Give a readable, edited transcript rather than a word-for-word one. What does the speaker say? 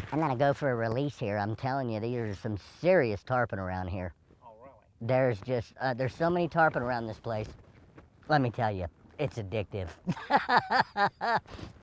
I'm gonna go for a release here. I'm telling you, there's some serious tarpon around here. Oh, really? There's just, there's so many tarpon around this place. Let me tell you, it's addictive.